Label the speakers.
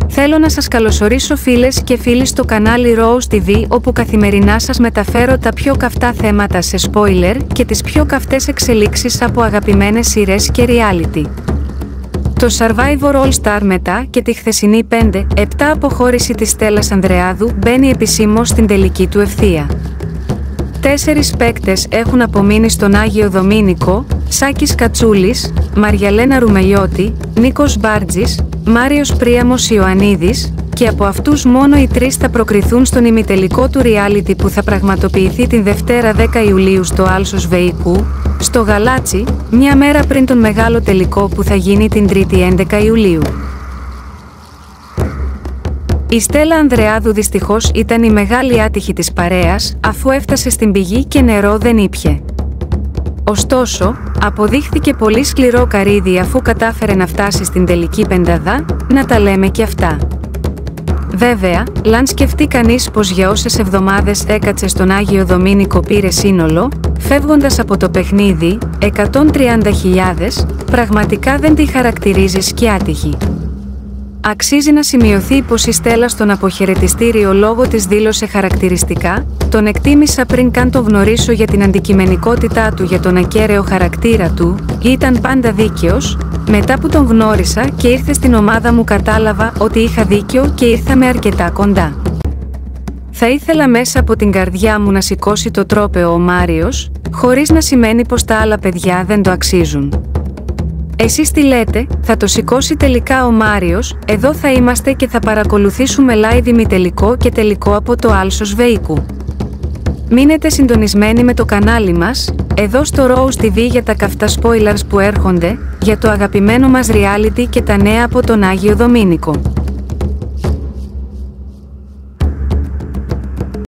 Speaker 1: Θέλω να σας καλωσορίσω φίλες και φίλοι στο κανάλι Rose TV, όπου καθημερινά σας μεταφέρω τα πιο καυτά θέματα σε spoiler και τις πιο καυτές εξελίξεις από αγαπημένες σειρές και reality. Το Survivor All Star μετά και τη χθεσινή 5-7 αποχώρηση της Στέλλας Ανδρεάδου μπαίνει επισήμως στην τελική του ευθεία. 4 παίκτες έχουν απομείνει στον Άγιο Δομήνικο: Σάκης Κατσούλης, Μαριαλένα Ρουμελιώτη, Νίκος Μπάρτζης, Μάριος Πρίαμος Ιωαννίδης, και από αυτούς μόνο οι 3 θα προκριθούν στον ημιτελικό του reality που θα πραγματοποιηθεί την Δευτέρα 10 Ιουλίου στο Άλσος Βεϊκού, στο Γαλάτσι, μια μέρα πριν τον μεγάλο τελικό που θα γίνει την 3η 11 Ιουλίου. Η Στέλλα Ανδρεάδου δυστυχώς ήταν η μεγάλη άτυχη της παρέας, αφού έφτασε στην πηγή και νερό δεν ήπιε. Ωστόσο, αποδείχθηκε πολύ σκληρό καρύδι αφού κατάφερε να φτάσει στην τελική πεντάδα, να τα λέμε και αυτά. Βέβαια, αν σκεφτεί κανείς πως για όσες εβδομάδες έκατσε στον Άγιο Δομήνικο πήρε σύνολο, φεύγοντας από το παιχνίδι, 130.000, πραγματικά δεν τη χαρακτηρίζεις και άτυχη. Αξίζει να σημειωθεί πως η Στέλλα στον αποχαιρετιστήριο λόγο της δήλωσε χαρακτηριστικά: «Τον εκτίμησα πριν καν τον γνωρίσω για την αντικειμενικότητά του, για τον ακέραιο χαρακτήρα του, ήταν πάντα δίκαιος, μετά που τον γνώρισα και ήρθε στην ομάδα μου κατάλαβα ότι είχα δίκιο και ήρθαμε αρκετά κοντά. Θα ήθελα μέσα από την καρδιά μου να σηκώσει το τρόπαιο ο Μάριος, χωρίς να σημαίνει πως τα άλλα παιδιά δεν το αξίζουν. Εσείς τι λέτε, θα το σηκώσει τελικά ο Μάριος? Εδώ θα είμαστε και θα παρακολουθήσουμε live ημιτελικό και τελικό από το Άλσος Βεϊκού. Μείνετε συντονισμένοι με το κανάλι μας, εδώ στο Rose TV, για τα καυτά spoilers που έρχονται, για το αγαπημένο μας reality και τα νέα από τον Άγιο Δομήνικο.